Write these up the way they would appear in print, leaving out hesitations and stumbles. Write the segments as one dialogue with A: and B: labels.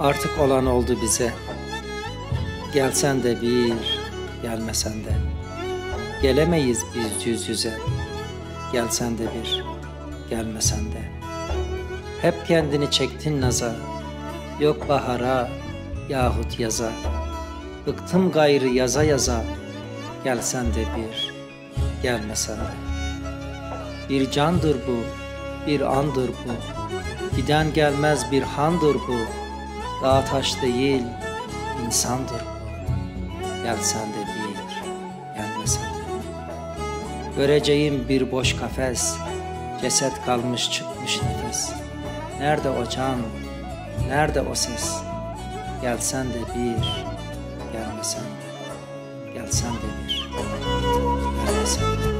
A: Artık olan oldu bize. Gelsen de bir, gelmesen de. Gelemeyiz biz yüz yüze. Gelsen de bir, gelmesen de. Hep kendini çektin naza. Yok bahara yahut yaza. Bıktım gayrı yaza yaza. Gelsen de bir, gelmesen de. Bir candır bu, bir andır bu. Giden gelmez bir handır bu. Dağ taş değil, insandır bu. Gelsen de bir, gelmesen de. Göreceğim bir boş kafes, ceset kalmış çıkmış nefes. Nerede o can, nerede o ses? Gelsen de bir, gelmesen de. Gelsen de bir, gelmesen de.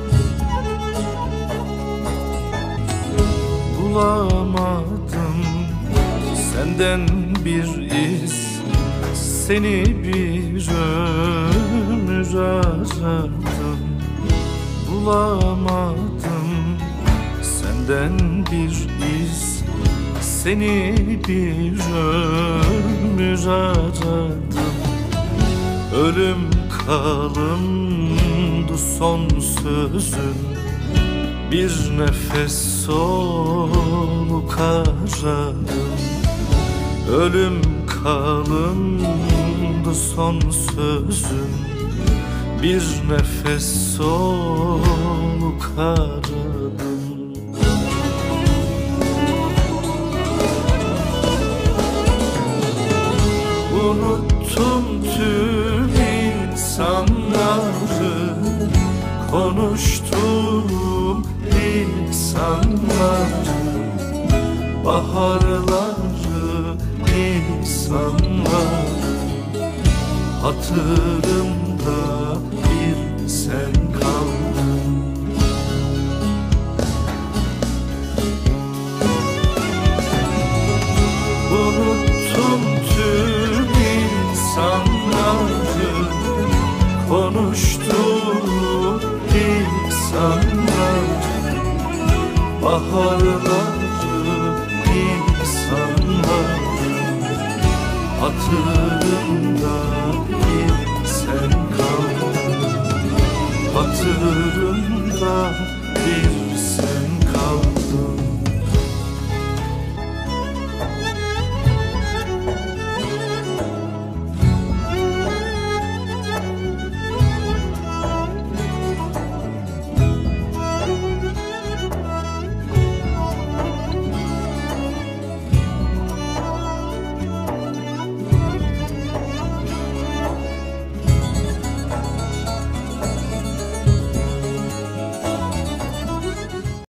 B: Bulamadım senden bir iz, seni bir ömür aradım. Bulamadım senden bir iz, seni bir ömür aradım. Ölüm kalımdı son sözün, bir nefes soluk aradım. Ölüm kalımdı son sözün, bir nefes soluk aradım. Unuttum tüm insanları, konuştuğum insanları, baharları, insanları. Hatırımda bir sen kaldın. Unuttum tüm insanları, konuştuğum insanları, baharları, insanları. Hatırımda